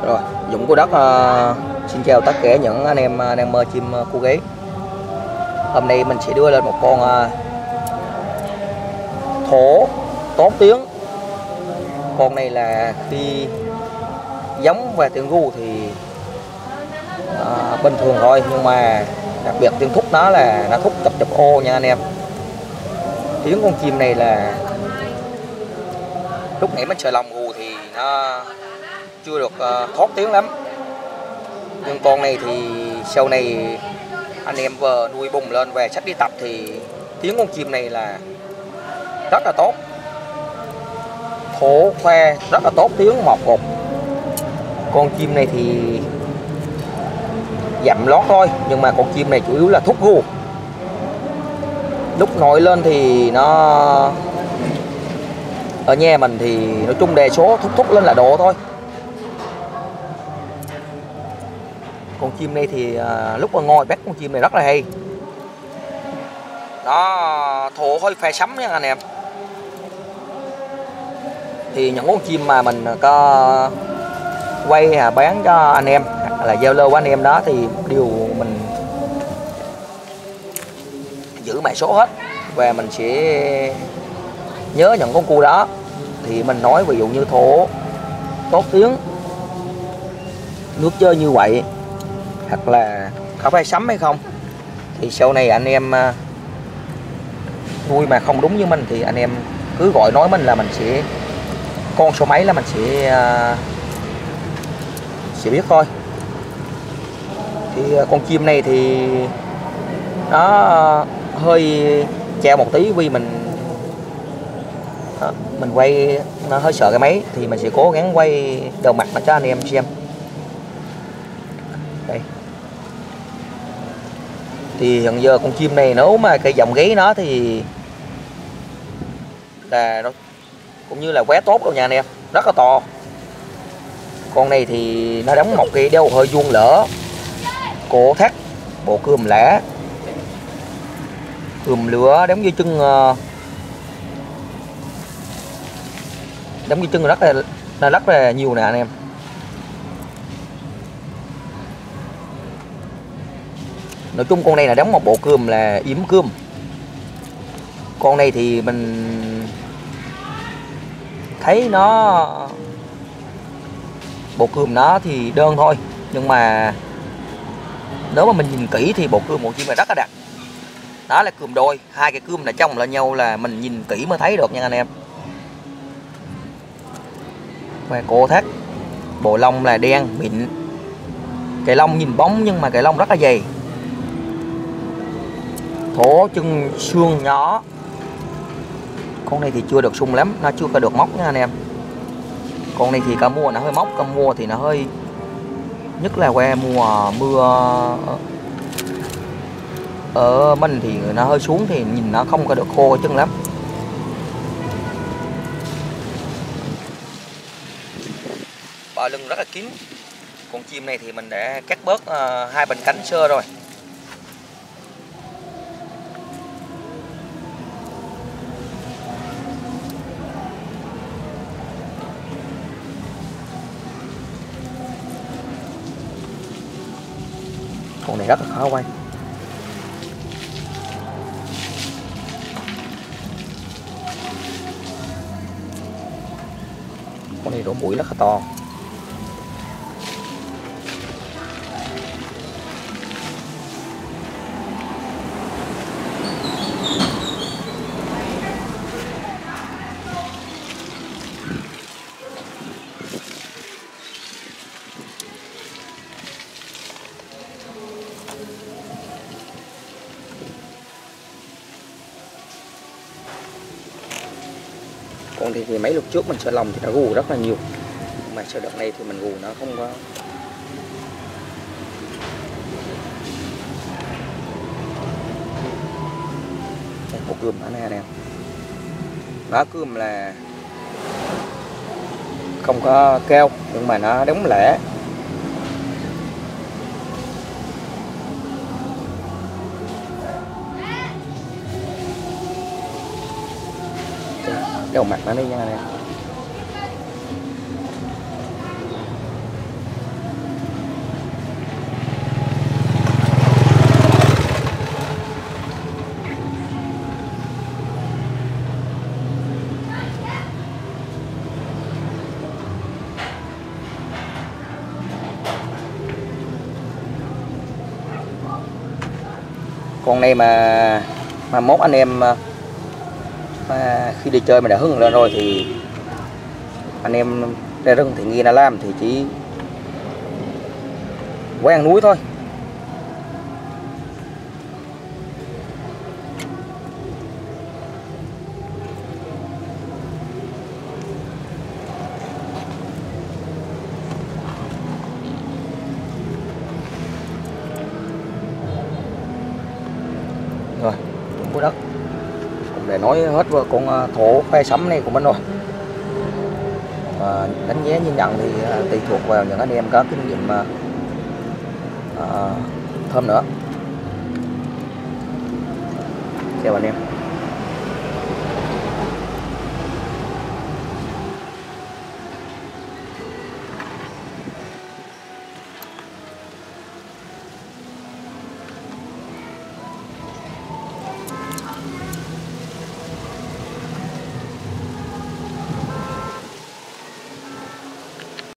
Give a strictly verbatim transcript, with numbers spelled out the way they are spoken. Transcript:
Rồi, Dũng Cô Đất uh, xin chào tất cả những anh em đang mơ chim cu ghế. Hôm nay mình sẽ đưa lên một con uh, thổ tốt tiếng. Con này là khi giống và tiếng gu thì uh, bình thường thôi, nhưng mà đặc biệt tiếng thúc nó là nó thúc chập chập ô nha anh em. Tiếng con chim này là lúc nãy mình chờ lòng gù thì nó chưa được uh, thoát tiếng lắm, nhưng con này thì sau này anh em vừa nuôi bùng lên về sách đi tập thì tiếng con chim này là rất là tốt, thổ khoe rất là tốt tiếng một cục. Con chim này thì dặm lót thôi, nhưng mà con chim này chủ yếu là thúc gu. Lúc nổi lên thì nó ở nhà mình thì nói chung đề số thúc thúc lên là độ thôi. Con chim này thì à, lúc mà ngồi bắt con chim này rất là hay. Nó thổ hơi phe sấm nha anh em. Thì những con chim mà mình có quay à, bán cho anh em là giao lưu với anh em đó thì đều mình giữ mã số hết, và mình sẽ nhớ những con cu đó thì mình nói, ví dụ như thổ tốt tiếng, nước chơi như vậy, hoặc là có phải sấm hay không, thì sau này anh em nuôi mà không đúng như mình thì anh em cứ gọi nói mình là mình sẽ con số mấy là mình sẽ sẽ biết thôi. Thì con chim này thì nó hơi treo một tí vì mình đó, mình quay nó hơi sợ cái máy, thì mình sẽ cố gắng quay đầu mặt nó cho anh em xem. Đây. Thì hiện giờ con chim này nếu mà cái dòng gáy nó thì là nó cũng như là quá tốt đâu nha anh em, rất là to. Con này thì nó đóng một cái đeo hơi vuông lỡ, cổ thắt, bộ cườm lẻ, cườm lửa đóng dưới chân, đóng dưới chân rất là nó rất là nhiều nè anh em. Nói chung con này là đóng một bộ cườm là yếm cườm. Con này thì mình thấy nó bộ cườm nó thì đơn thôi, nhưng mà nếu mà mình nhìn kỹ thì bộ cườm một chim này rất là đặc. Đó là cườm đôi, hai cái cườm là chồng lên nhau là mình nhìn kỹ mới thấy được nha anh em. Và cổ thắt, bộ lông là đen mịn, cái lông nhìn bóng nhưng mà cái lông rất là dày. Thổ chân xương nhỏ. Con này thì chưa được sung lắm, nó chưa có được móc nha anh em. Con này thì cả mùa nó hơi móc, cả mùa thì nó hơi, nhất là qua mùa mưa ở mình thì nó hơi xuống thì nhìn nó không có được khô cái chân lắm. Bờ lưng rất là kín. Con chim này thì mình đã cắt bớt uh, hai bên cánh sơ rồi. Con này rất là khó quay. Con này đổ mũi rất là to. Còn thì, thì mấy lúc trước mình sợ lòng thì nó gù rất là nhiều, mà sợ đợt này thì mình gù nó không có. Đây, bộ cườm nó nè nè, nó cườm là không có keo nhưng mà nó đóng lẻ. Đầu mặt nó đi nha anh em. Con này mà mà mốt anh em mà khi đi chơi mà đã hứng lên rồi thì anh em ra rừng thì nghe là làm thì chỉ quen núi thôi. Rồi của đất cũng để nói hết với con thổ phe sắm này của mình rồi. À, đánh giá nhìn nhận thì uh, tùy thuộc vào những anh em có kinh nghiệm uh, uh, thơm nữa. Chào anh em.